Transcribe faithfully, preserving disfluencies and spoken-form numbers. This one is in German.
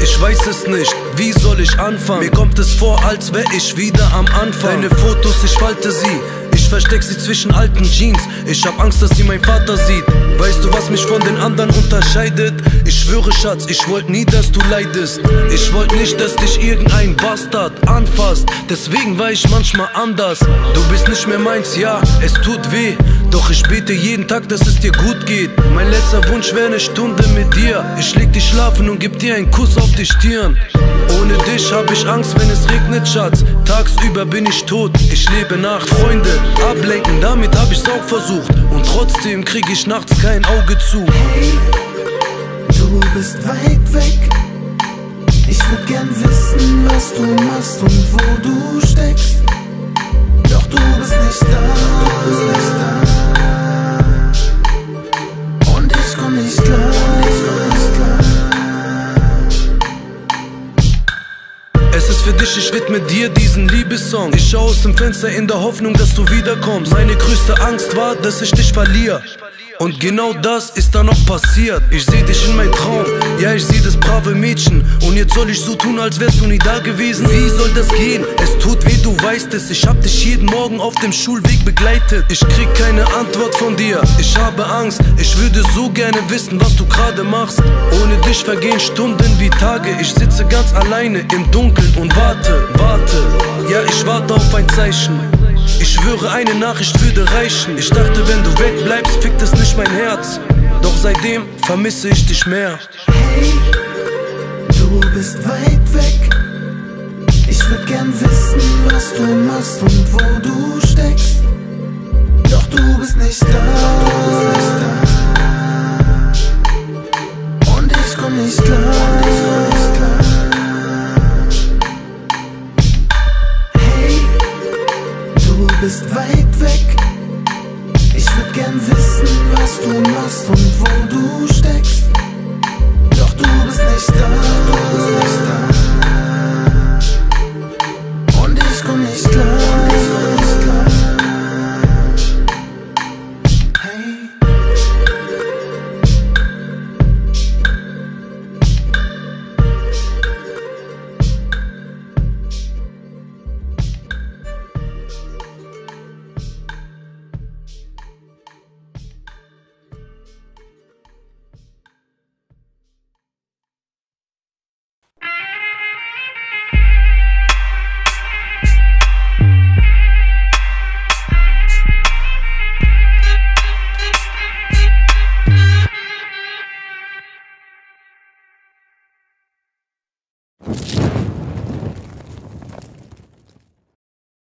Ich weiß es nicht, wie soll ich anfangen? Mir kommt es vor, als wär ich wieder am Anfang. Deine Fotos, ich falte sie, ich versteck sie zwischen alten Jeans. Ich hab Angst, dass sie mein Vater sieht. Weißt du, was mich von den anderen unterscheidet? Ich schwöre, Schatz, ich wollt nie, dass du leidest. Ich wollt nicht, dass dich irgendein Bastard anfasst. Deswegen war ich manchmal anders. Du bist nicht mehr meins, ja, es tut weh. Doch ich bete jeden Tag, dass es dir gut geht. Mein letzter Wunsch wäre eine Stunde mit dir. Ich leg dich schlafen und geb dir einen Kuss auf die Stirn. Ohne dich hab ich Angst, wenn es regnet, Schatz. Tagsüber bin ich tot, ich lebe Nacht. Freunde ablenken, damit hab ich's auch versucht. Und trotzdem krieg ich nachts kein Auge zu. Hey, du bist weit weg. Ich würd gern wissen, was du machst und wo du steckst. Doch du bist nicht da, du bist nicht da. Und ich komm nicht klar, ich komm nicht klar. Es ist für dich, ich widme dir diesen Liebessong. Ich schau aus dem Fenster in der Hoffnung, dass du wiederkommst. Meine größte Angst war, dass ich dich verliere. Und genau das ist dann auch passiert. Ich seh dich in meinem Traum, ja, ich seh das brave Mädchen. Und jetzt soll ich so tun, als wärst du nie da gewesen. Wie soll das gehen? Es tut weh, du weißt es. Ich hab dich jeden Morgen auf dem Schulweg begleitet. Ich krieg keine Antwort von dir, ich habe Angst. Ich würde so gerne wissen, was du gerade machst. Ohne dich vergehen Stunden wie Tage. Ich sitze ganz alleine im Dunkeln und warte, warte. Ja, ich warte auf ein Zeichen. Ich schwöre, eine Nachricht würde reichen. Ich dachte, wenn du wegbleibst, fickt es nicht mein Herz. Doch seitdem vermisse ich dich mehr. Hey, du bist weit weg. Ich würd gern wissen, was du machst und wo du steckst. Doch du bist nicht da, du bist nicht da. Und ich komm nicht klar, und ich komm nicht klar. Du bist weit weg. Ich würd gern wissen, was du machst und wo du steckst. Doch du bist nicht da, du bist nicht da. Und ich komm nicht klar, ich komm nicht klar. Hey. You